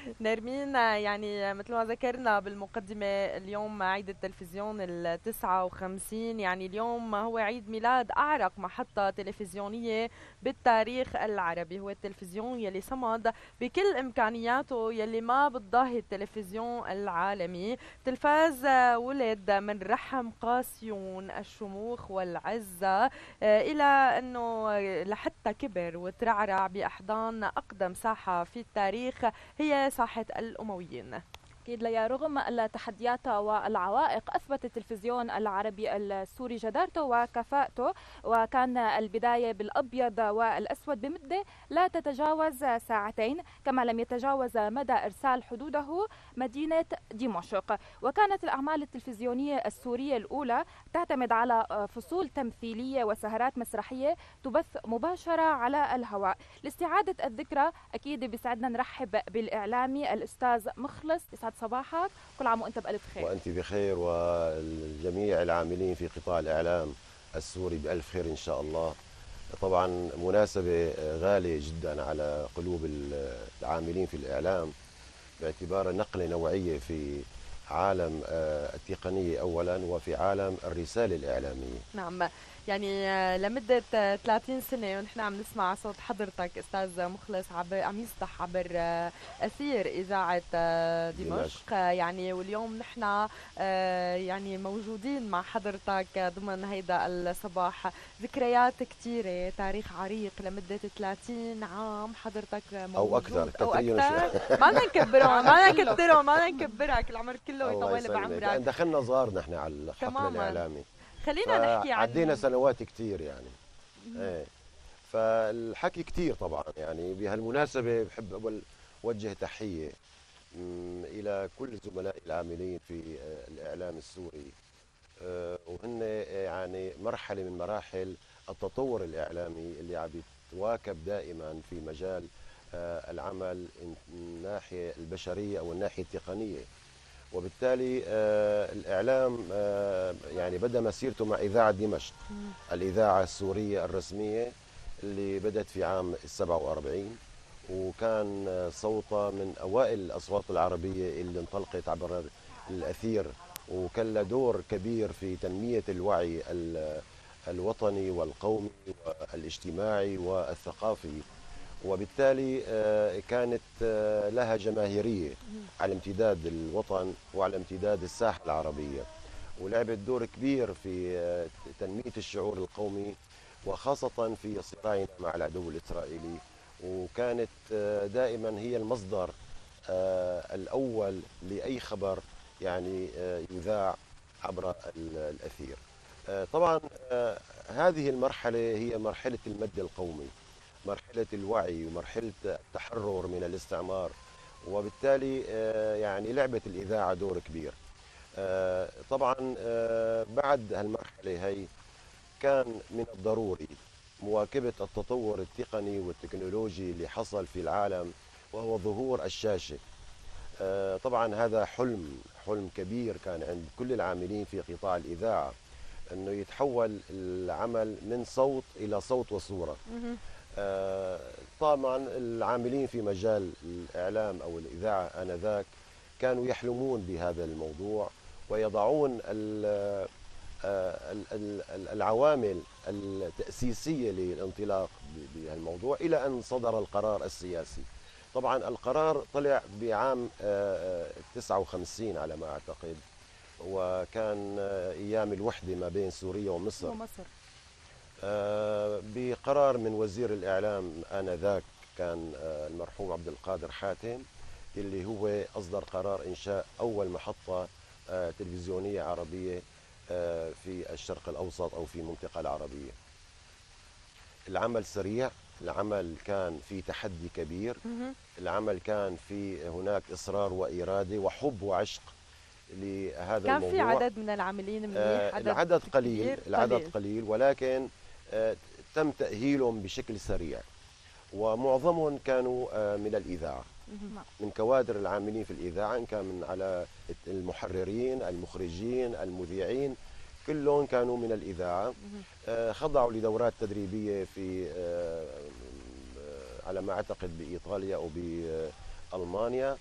نرمين، يعني مثل ما ذكرنا بالمقدمة، اليوم عيد التلفزيون ال59. يعني اليوم هو عيد ميلاد أعرق محطة تلفزيونية بالتاريخ العربي. هو التلفزيون يلي صمد بكل إمكانياته، يلي ما بتضاهي التلفزيون العالمي. تلفاز ولد من رحم قاسيون الشموخ والعزة، إلى أنه لحتى كبر وترعرع بأحضان أقدم ساحة في التاريخ، هي ساحة الأمويين. أكيد ليا رغم التحديات والعوائق أثبت التلفزيون العربي السوري جدارته وكفاءته، وكان البداية بالأبيض والأسود بمدة لا تتجاوز ساعتين، كما لم يتجاوز مدى إرسال حدوده مدينة دمشق. وكانت الأعمال التلفزيونية السورية الأولى تعتمد على فصول تمثيلية وسهرات مسرحية تبث مباشرة على الهواء. لاستعادة الذكرى أكيد بيسعدنا نرحب بالإعلامي الأستاذ مخلص. يسعد صباحك، كل عام وأنت بألف خير. وأنت بخير، والجميع العاملين في قطاع الإعلام السوري بألف خير إن شاء الله. طبعا مناسبة غالية جدا على قلوب العاملين في الإعلام، باعتبار نقلة نوعية في عالم التقنية أولا، وفي عالم الرسالة الإعلامية. نعم، يعني لمدة 30 سنة ونحن عم نسمع صوت حضرتك أستاذ مخلص عم يسطح عبر أثير إذاعة دمشق. دمشق. يعني واليوم نحن يعني موجودين مع حضرتك ضمن هيدا الصباح. ذكريات كتيرة، تاريخ عريق لمدة 30 عام حضرتك أو أكثر، موجود أو كثيرين أكثر. ما بدنا نكبرهم، ما العمر بدنا كله. نكترهم، ما بدنا نكبرك، العمر كله الله يطول يسلمك، بعمرك. لأن دخلنا صغار نحن على الحقل تماما. الإعلامي، خلينا نحكي فعدينا عن سنوات كتير يعني. ايه، فالحكي كتير طبعا. يعني بهالمناسبة بحب أول وجه تحية إلى كل زملائي العاملين في الإعلام السوري، وهن يعني مرحلة من مراحل التطور الإعلامي اللي عم يتواكب دائما في مجال العمل من الناحية البشرية أو الناحية التقنية. وبالتالي الإعلام يعني بدأ مسيرته مع إذاعة دمشق، الإذاعة السورية الرسمية اللي بدأت في عام 47، وكان صوتها من أوائل الأصوات العربية اللي انطلقت عبر الأثير، وكان له دور كبير في تنمية الوعي الوطني والقومي والاجتماعي والثقافي. وبالتالي كانت لها جماهيرية على امتداد الوطن وعلى امتداد الساحة العربية، ولعبت دور كبير في تنمية الشعور القومي، وخاصة في صراعنا مع العدو الإسرائيلي. وكانت دائما هي المصدر الأول لأي خبر يعني يذاع عبر الأثير. طبعا هذه المرحلة هي مرحلة المد القومي، مرحلة الوعي ومرحلة التحرر من الاستعمار. وبالتالي يعني لعبت الإذاعة دور كبير. طبعا بعد هالمرحلة هي كان من الضروري مواكبة التطور التقني والتكنولوجي اللي حصل في العالم، وهو ظهور الشاشة. طبعا هذا حلم كبير كان عند كل العاملين في قطاع الإذاعة، أنه يتحول العمل من صوت إلى صوت وصورة. طبعا العاملين في مجال الإعلام أو الإذاعة آنذاك كانوا يحلمون بهذا الموضوع، ويضعون العوامل التأسيسية للانطلاق بهالموضوع إلى أن صدر القرار السياسي. طبعا القرار طلع بعام 59 على ما أعتقد، وكان أيام الوحدة ما بين سوريا ومصر. بقرار من وزير الإعلام آنذاك كان المرحوم عبد القادر حاتم، اللي هو أصدر قرار إنشاء أول محطة تلفزيونية عربية في الشرق الأوسط أو في المنطقة العربية. العمل سريع، العمل كان في تحدي كبير، العمل كان في هناك إصرار وإرادة وحب وعشق لهذا كان في الموضوع. عدد من العاملين منيح، العدد قليل، كبير العدد قليل، ولكن تم تأهيلهم بشكل سريع، ومعظمهم كانوا من الإذاعة، من كوادر العاملين في الإذاعة، إن كان من على المحررين، المخرجين، المذيعين، كلهم كانوا من الإذاعة. خضعوا لدورات تدريبية في على ما أعتقد بإيطاليا أو بألمانيا،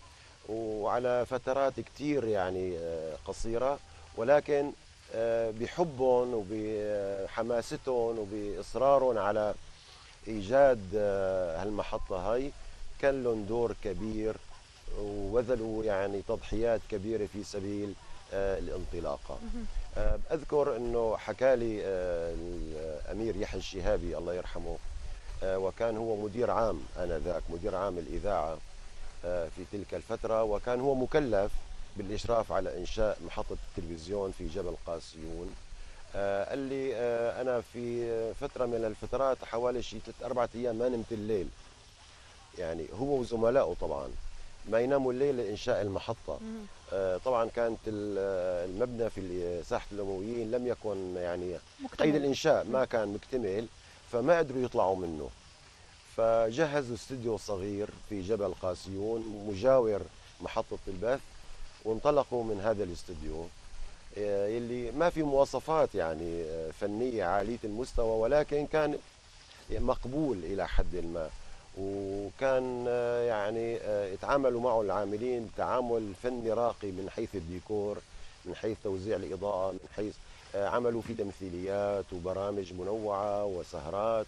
وعلى فترات كتير يعني قصيرة، ولكن بحبهم وبحماستهم وبإصرارهم على إيجاد هالمحطة هاي كان لهم دور كبير، وبذلوا يعني تضحيات كبيرة في سبيل الانطلاقة. أذكر أنه حكى لي الأمير يحيى الشهابي الله يرحمه، وكان هو مدير عام آنذاك، مدير عام الإذاعة في تلك الفترة، وكان هو مكلف بالإشراف على إنشاء محطة التلفزيون في جبل قاسيون. قال لي أنا في فترة من الفترات حوالي شي 3-4 أيام ما نمت الليل، يعني هو وزملائه طبعا ما يناموا الليل لإنشاء المحطة. طبعا كانت المبنى في ساحة الأمويين لم يكن يعني قيد الإنشاء ما كان مكتمل، فما قدروا يطلعوا منه، فجهزوا استوديو صغير في جبل قاسيون مجاور محطة البث، وانطلقوا من هذا الاستوديو يلي ما في مواصفات يعني فنية عالية المستوى، ولكن كان مقبول إلى حد ما، وكان يعني يتعاملوا معه العاملين تعامل فني راقي من حيث الديكور، من حيث توزيع الإضاءة، من حيث عملوا في تمثيليات وبرامج منوعة وسهرات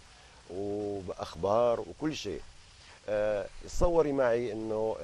وأخبار وكل شيء. تصوري معي أنه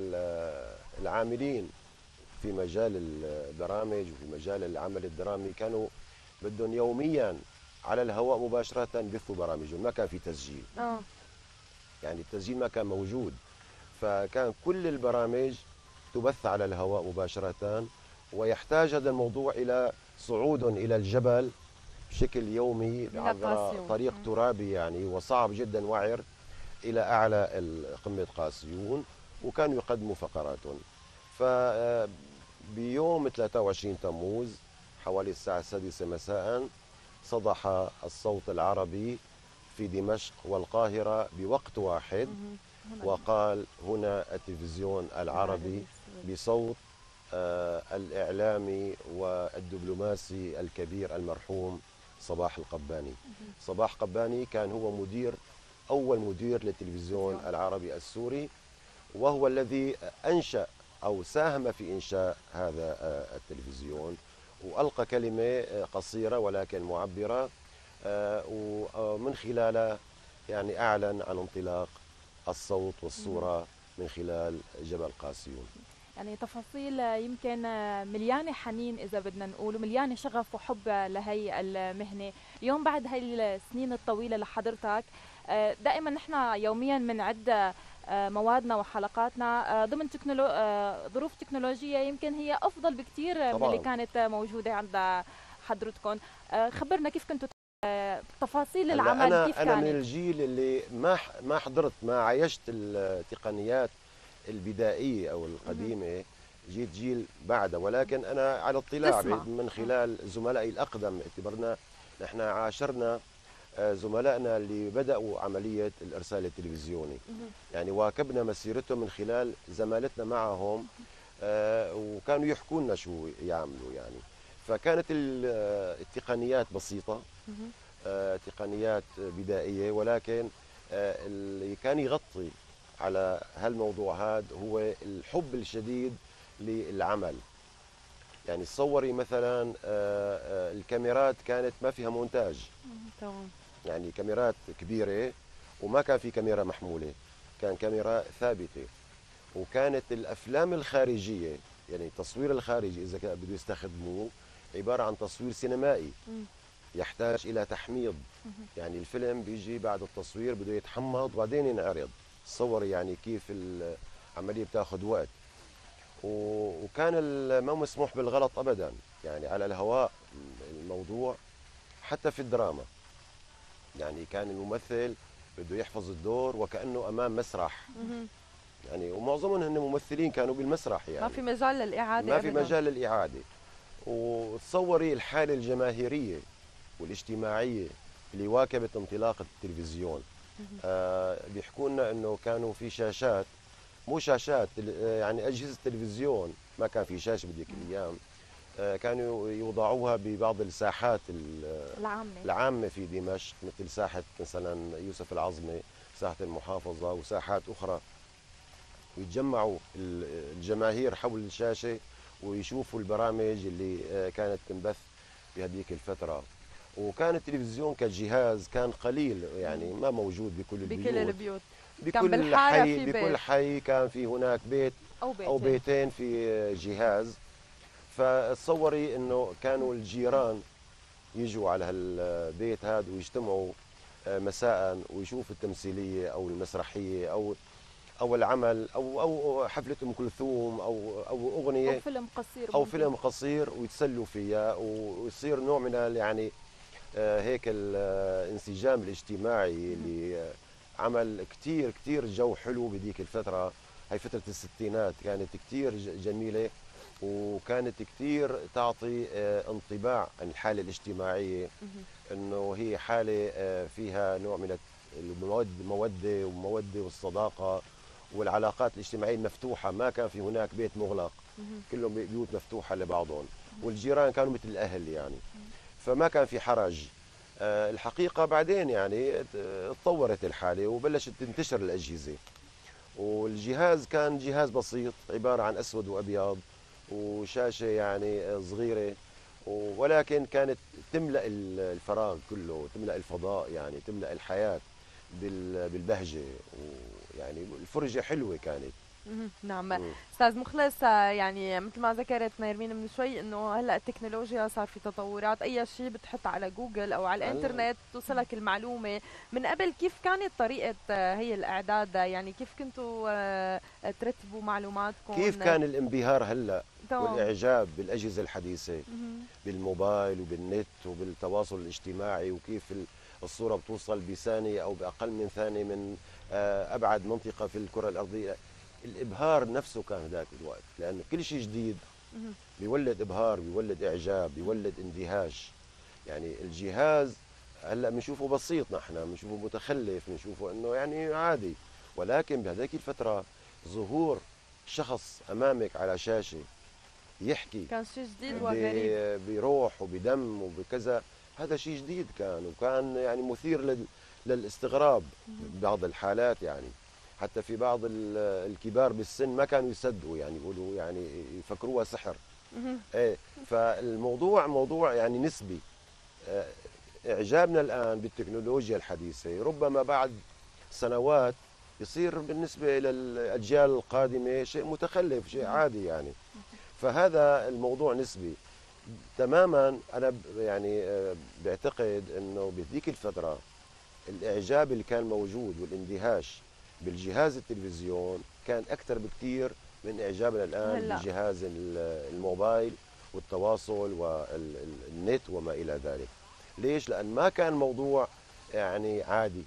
العاملين في مجال البرامج وفي مجال العمل الدرامي كانوا بدهم يوميا على الهواء مباشرة بثوا برامجهم، ما كان في تسجيل. يعني التسجيل ما كان موجود، فكان كل البرامج تبث على الهواء مباشرة، ويحتاج هذا الموضوع إلى صعود إلى الجبل بشكل يومي عبر طريق ترابي يعني، وصعب جدا وعر إلى أعلى قمة قاسيون، وكانوا يقدموا فقراتهم. فبيوم 23 تموز حوالي الساعة 6 مساء صدح الصوت العربي في دمشق والقاهرة بوقت واحد، وقال هنا التلفزيون العربي بصوت الإعلامي والدبلوماسي الكبير المرحوم صباح القباني. صباح قباني كان هو أول مدير للتلفزيون العربي السوري، وهو الذي أنشأ أو ساهم في إنشاء هذا التلفزيون، وألقى كلمة قصيرة ولكن معبرة، ومن خلالها يعني أعلن عن انطلاق الصوت والصورة من خلال جبل قاسيون. يعني تفاصيل يمكن مليانة حنين إذا بدنا نقول، ومليانة شغف وحب لهي المهنة. اليوم بعد هاي السنين الطويلة لحضرتك، دائما نحن يوميا بنعد موادنا وحلقاتنا ضمن ظروف تكنولوجية يمكن هي أفضل بكثير من اللي كانت موجودة عند حضرتكم. خبرنا كيف كنتوا تفاصيل العمل كيف كانت؟ أنا من الجيل اللي ما حضرت، ما عايشت التقنيات البدائية أو القديمة، جيت جيل بعدها، ولكن أنا على اطلاع من خلال زملائي الأقدم. اعتبرنا نحن عاشرنا زملائنا اللي بدأوا عملية الإرسال التلفزيوني، يعني واكبنا مسيرتهم من خلال زمالتنا معهم، وكانوا يحكوا لنا شو يعملوا يعني. فكانت التقنيات بسيطة، تقنيات بدائية، ولكن اللي كان يغطي على هالموضوع هذا هو الحب الشديد للعمل. يعني تصوري مثلا الكاميرات كانت ما فيها مونتاج، يعني كاميرات كبيرة وما كان في كاميرا محمولة، كان كاميرا ثابتة. وكانت الأفلام الخارجية يعني التصوير الخارجي إذا كان بده يستخدموه عبارة عن تصوير سينمائي يحتاج إلى تحميض، يعني الفيلم بيجي بعد التصوير بده يتحمض وبعدين ينعرض. تصور يعني كيف العملية بتاخذ وقت، وكان ما مسموح بالغلط أبدا يعني على الهواء الموضوع. حتى في الدراما يعني كان الممثل بده يحفظ الدور وكأنه أمام مسرح، يعني ومعظمهم هن ممثلين كانوا بالمسرح، يعني ما في مجال للإعادة، ما في مجال للإعادة. وتصوري الحالة الجماهيرية والاجتماعية اللي واكبت انطلاقة التلفزيون. بيحكوا لنا انه كانوا في شاشات، مو شاشات يعني اجهزة تلفزيون، ما كان في شاشة بديك الايام، كانوا يوضعوها ببعض الساحات العامة في دمشق، مثل ساحة مثلا يوسف العظمي، ساحة المحافظة وساحات اخرى. ويتجمعوا الجماهير حول الشاشة ويشوفوا البرامج اللي كانت تنبث بهذيك الفترة. وكان التلفزيون كجهاز كان قليل، يعني ما موجود بكل البيوت. كان بكل بالحارة حي، في بكل بيت حي كان في هناك بيت أو بيتين في جهاز. فتصوري انه كانوا الجيران يجوا على هالبيت هذا ويجتمعوا مساء ويشوفوا التمثيليه او المسرحيه او العمل او حفله ام كلثوم او اغنيه او فيلم قصير او فيلم قصير ويتسلوا فيها، ويصير نوع من يعني هيك الانسجام الاجتماعي اللي عمل كثير كثير جو حلو بهذيك الفتره. هي فتره الستينات كانت كثير جميله، وكانت كثير تعطي انطباع عن الحاله الاجتماعيه، انه هي حاله فيها نوع من الموده والصداقه والعلاقات الاجتماعيه المفتوحه. ما كان في هناك بيت مغلق، كلهم بيوت مفتوحه لبعضهم، والجيران كانوا مثل الاهل يعني، فما كان في حرج. الحقيقه بعدين يعني تطورت الحاله وبلشت تنتشر الاجهزه، والجهاز كان جهاز بسيط عباره عن اسود وابيض وشاشه يعني صغيره، ولكن كانت تملا الفراغ كله، تملا الفضاء، يعني تملا الحياه بالبهجه، ويعني الفرجه حلوه كانت. نعم. استاذ مخلص، يعني مثل ما ذكرت نيرمين من شوي انه هلا التكنولوجيا صار في تطورات، اي شيء بتحط على جوجل او على الانترنت توصلك المعلومه. من قبل كيف كانت طريقه هي الاعداد؟ يعني كيف كنتوا ترتبوا معلوماتكم؟ كيف كان الانبهار هلا والاعجاب بالاجهزه الحديثه، بالموبايل وبالنت وبالتواصل الاجتماعي، وكيف الصوره بتوصل بثانيه او باقل من ثانيه من ابعد منطقه في الكره الارضيه. الابهار نفسه كان ذاك الوقت، لانه كل شيء جديد بيولد ابهار، بيولد اعجاب، بيولد اندهاش. يعني الجهاز هلا بنشوفه بسيط، نحن بنشوفه متخلف، بنشوفه انه يعني عادي، ولكن بهذيك الفتره ظهور شخص امامك على شاشه يحكي كان شيء جديد وغريب، بروح وبدم وبكذا، هذا شيء جديد كان، وكان يعني مثير للاستغراب ببعض الحالات. يعني حتى في بعض الكبار بالسن ما كانوا يصدقوا، يعني يقولوا يعني يفكروها سحر. ايه، فالموضوع موضوع يعني نسبي. اعجابنا الان بالتكنولوجيا الحديثه ربما بعد سنوات يصير بالنسبه الى الاجيال القادمه شيء متخلف، شيء عادي يعني. فهذا الموضوع نسبي تماما. انا يعني بعتقد انه بذيك الفتره الاعجاب اللي كان موجود والاندهاش بالجهاز التلفزيون كان اكثر بكثير من اعجابنا الان بجهاز الموبايل والتواصل والنت وما الى ذلك. ليش؟ لان ما كان موضوع يعني عادي،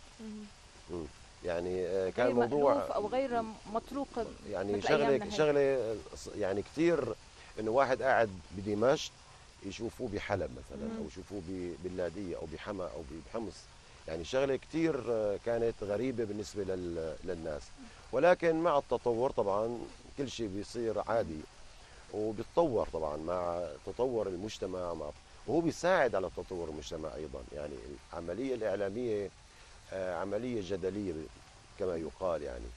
يعني كان موضوع او غير مطروق، يعني شغله يعني كثير، انه واحد قاعد بدمشق يشوفوه بحلب مثلا، او يشوفوه بالناديه او بحما او بحمص. يعني شغله كثير كانت غريبه بالنسبه للناس. ولكن مع التطور طبعا كل شيء بيصير عادي، وبيتطور طبعا مع تطور المجتمع، وهو بيساعد على تطور المجتمع ايضا. يعني العمليه الاعلاميه عمليه جدليه كما يقال. يعني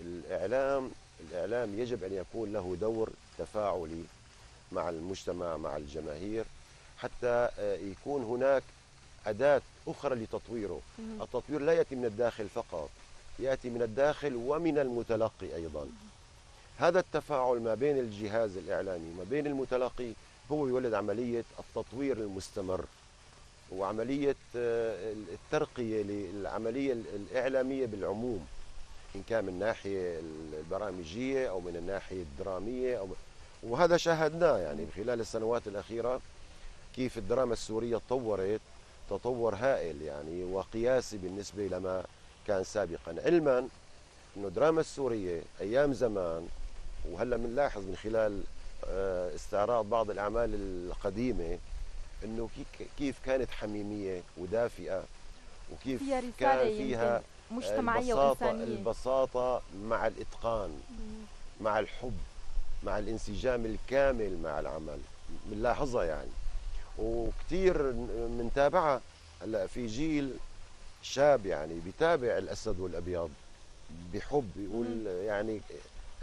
الاعلام يجب ان يكون له دور تفاعلي مع المجتمع، مع الجماهير، حتى يكون هناك أداة أخرى لتطويره. التطوير لا يأتي من الداخل فقط، يأتي من الداخل ومن المتلقي أيضا. هذا التفاعل ما بين الجهاز الإعلامي وما بين المتلقي هو يولد عملية التطوير المستمر، وعملية الترقية للعملية الإعلامية بالعموم، إن كان من الناحية البرامجية أو من الناحية الدرامية وهذا شاهدناه يعني خلال السنوات الأخيرة، كيف الدراما السورية تطورت تطور هائل يعني وقياسي بالنسبة لما كان سابقا. علما أنه الدراما السورية أيام زمان، وهلا بنلاحظ من خلال استعراض بعض الأعمال القديمة، أنه كيف كانت حميمية ودافئة، وكيف كان فيها مجتمعية وإنسانية، البساطة مع الإتقان، مع الحب، مع الانسجام الكامل مع العمل، بنلاحظها يعني. وكثير بنتابعها هلا في جيل شاب يعني بيتابع الاسد والابيض بحب، يقول يعني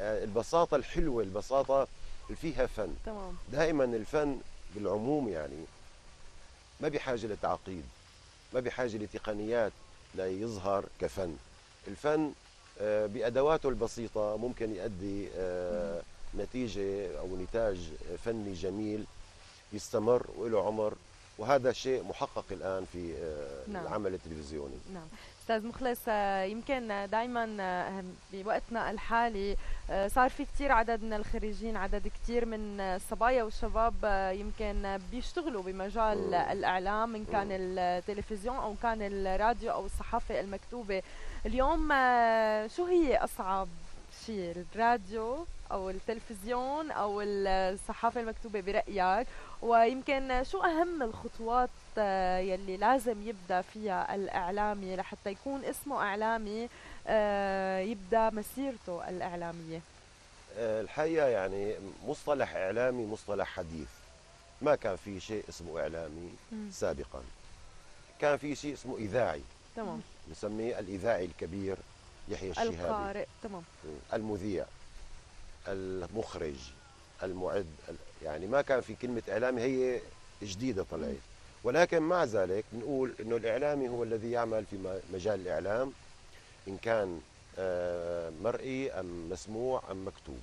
البساطة الحلوة، البساطة اللي فيها فن. تمام. دائما الفن بالعموم يعني ما بحاجة لتعقيد، ما بحاجة لتقنيات ليظهر كفن. الفن بأدواته البسيطة ممكن يؤدي نتيجة أو نتاج فني جميل يستمر وله عمر، وهذا شيء محقق الآن في نعم. العمل التلفزيوني. نعم. استاذ مخلص، يمكن دائما بوقتنا الحالي صار في كثير عدد من الخريجين، عدد كثير من الصبايا والشباب يمكن بيشتغلوا بمجال الاعلام، ان كان التلفزيون او كان الراديو او الصحافه المكتوبه. اليوم شو هي اصعب شيء، الراديو او التلفزيون او الصحافه المكتوبه برايك؟ ويمكن شو اهم الخطوات يلي لازم يبدأ فيها الإعلامي لحتى يكون اسمه إعلامي، يبدأ مسيرته الإعلامية؟ الحقيقة يعني مصطلح إعلامي مصطلح حديث، ما كان في شيء اسمه إعلامي سابقا. كان في شيء اسمه إذاعي، تمام، نسميه الإذاعي الكبير يحيى الشهابي، القارئ، تمام، المذيع، المخرج، المعد. يعني ما كان في كلمة إعلامي، هي جديدة طلعت. ولكن مع ذلك نقول إنه الإعلامي هو الذي يعمل في مجال الإعلام، إن كان مرئي أم مسموع أم مكتوب.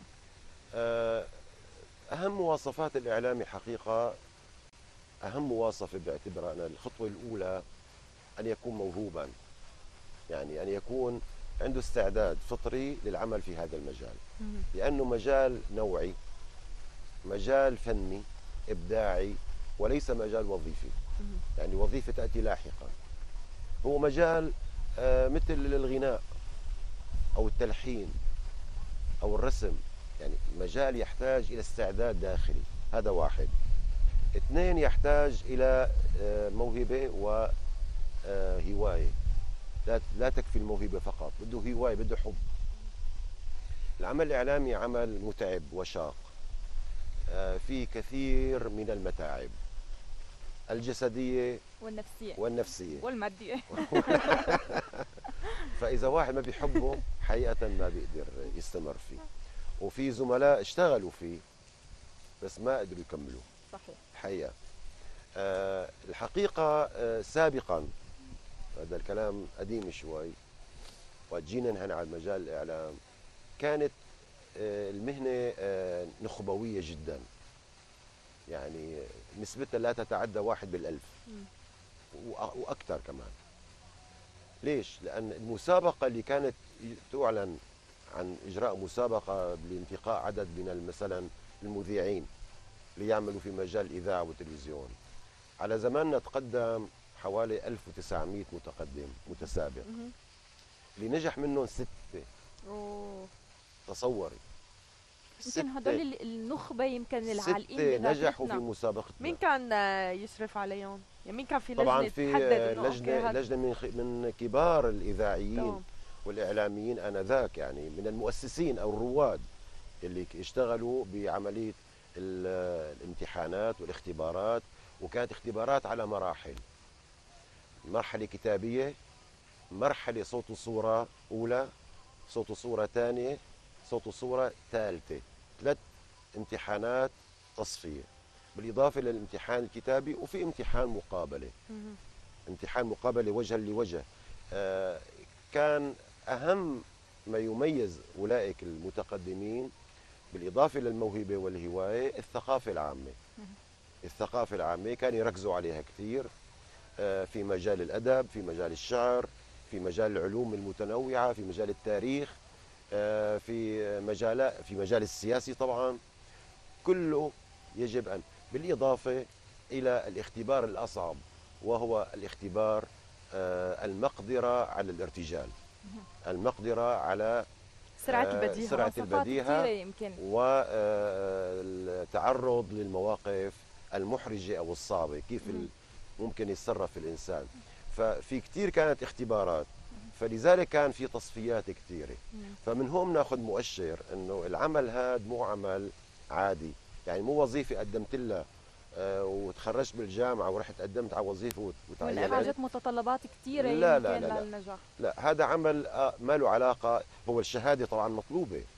أهم مواصفات الإعلامي حقيقة، أهم مواصفة بعتبرها أنا الخطوة الأولى أن يكون موهوبا، يعني أن يكون عنده استعداد فطري للعمل في هذا المجال، لأنه مجال نوعي، مجال فني إبداعي، وليس مجال وظيفي. يعني وظيفة تأتي لاحقا. هو مجال مثل الغناء أو التلحين أو الرسم، يعني مجال يحتاج إلى استعداد داخلي، هذا واحد. اثنين، يحتاج إلى موهبة وهواية. لا تكفي الموهبة فقط، بده هواية، بده حب. العمل الإعلامي عمل متعب وشاق، فيه كثير من المتاعب الجسدية والنفسية والمادية. فإذا واحد ما بيحبه حقيقة ما بيقدر يستمر فيه. وفي زملاء اشتغلوا فيه بس ما قدروا يكملوا. صحيح. حقيقة الحقيقة سابقا، هذا الكلام قديم شوي، وجينا نحن على مجال الإعلام، كانت المهنة نخبوية جدا، يعني نسبتها لا تتعدى 1/1000 وأكثر كمان. ليش؟ لأن المسابقة اللي كانت تعلن عن إجراء مسابقة لانتقاء عدد من مثلا المذيعين ليعملوا في مجال الإذاعة والتلفزيون، على زماننا تقدم حوالي 1900 متقدم متسابق، اللي نجح منهم 6. تصوري، يمكن هدول النخبة، يمكن العالقين 6 نجحوا في مسابقتنا. مين كان يشرف عليهم؟ يعني مين كان في لجنة طبعا في لجنة من كبار الإذاعيين والإعلاميين آنذاك، يعني من المؤسسين أو الرواد اللي اشتغلوا بعملية الامتحانات والاختبارات. وكانت اختبارات على مراحل: مرحلة كتابية، مرحلة صوت وصورة أولى، صوت وصورة ثانية، صوت وصورة ثالثة. 3 امتحانات تصفية، بالإضافة للامتحان الكتابي، وفي امتحان مقابلة. امتحان مقابلة وجها لوجه. كان أهم ما يميز أولئك المتقدمين بالإضافة للموهبة والهواية الثقافة العامة. الثقافة العامة كانوا يركزوا عليها كثير، في مجال الأدب، في مجال الشعر، في مجال العلوم المتنوعة، في مجال التاريخ، في مجال السياسي طبعا. كله يجب أن، بالإضافة إلى الاختبار الأصعب، وهو الاختبار المقدرة على الارتجال، المقدرة على سرعة البديهة والتعرض للمواقف المحرجة أو الصعبة، كيف ممكن يتصرف الإنسان. ففي كثير كانت اختبارات، فلذلك كان في تصفيات كثيرة. فمن هون ناخذ مؤشر انه العمل هذا مو عمل عادي، يعني مو وظيفة قدمت لها وتخرجت بالجامعة ورحت قدمت على وظيفة وتعينت. حاجات متطلبات كثيرة لا يمكن لا لا للنجاح. لا، هذا عمل ما له علاقة. هو الشهادة طبعا مطلوبة،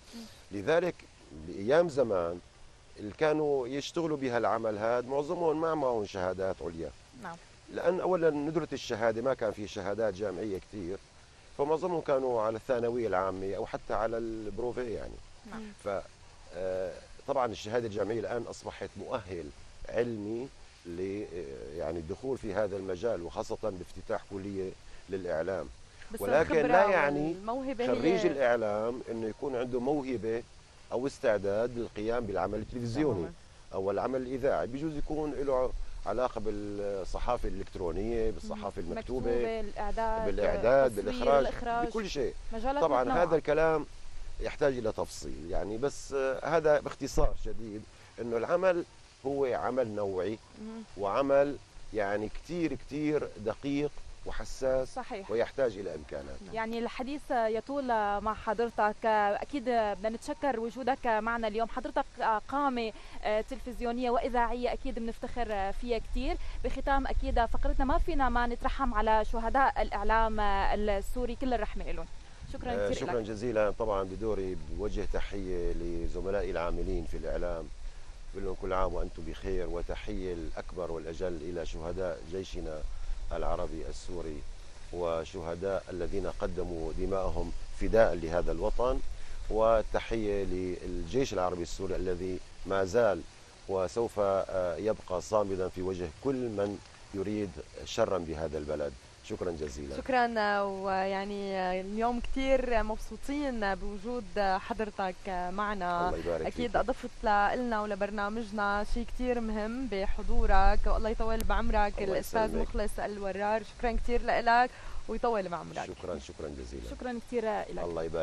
لذلك بأيام زمان اللي كانوا يشتغلوا بهالعمل هذا معظمهم ما معهم شهادات عليا. نعم. لأن أولا ندرة الشهادة ما كان في شهادات جامعية كثير، فمعظمهم كانوا على الثانوية العامة أو حتى على البروفي يعني. نعم. طبعا الشهادة الجامعية الآن أصبحت مؤهل علمي يعني الدخول في هذا المجال، وخاصة بافتتاح كلية للإعلام. ولكن لا يعني خريج الإعلام أنه يكون عنده موهبة أو استعداد للقيام بالعمل التلفزيوني أو العمل الإذاعي. بيجوز يكون له علاقة بالصحافة الإلكترونية، بالصحافة المكتوبة، بالإعداد، بالإخراج، بكل شيء. طبعا متنوعة. هذا الكلام يحتاج إلى تفصيل يعني، بس هذا باختصار شديد أنه العمل هو عمل نوعي وعمل يعني كتير دقيق وحساس. صحيح. ويحتاج إلى إمكانات. يعني الحديث يطول مع حضرتك، أكيد بدنا نتشكر وجودك معنا اليوم. حضرتك قامة تلفزيونية وإذاعية أكيد بنفتخر فيها كتير. بختام أكيد فقرتنا ما فينا ما نترحم على شهداء الإعلام السوري، كل الرحمة لهم. شكرا كثير. شكرا جزيلا. طبعا بدوري بوجه تحية لزملائي العاملين في الإعلام، بقول لهم كل عام وأنتم بخير، وتحية الأكبر والأجل إلى شهداء جيشنا العربي السوري وشهداء الذين قدموا دماءهم فداء لهذا الوطن، وتحية للجيش العربي السوري الذي ما زال وسوف يبقى صامدا في وجه كل من يريد شرا بهذا البلد. شكرا جزيلا. شكرا. ويعني اليوم كثير مبسوطين بوجود حضرتك معنا. الله يبارك اكيد فيك. اضفت لنا ولبرنامجنا شيء كثير مهم بحضورك، والله يطول بعمرك الاستاذ مخلص الورار. شكرا كثير لك ويطول بعمرك. شكرا جزيلا. شكرا كثير لك. الله يبارك.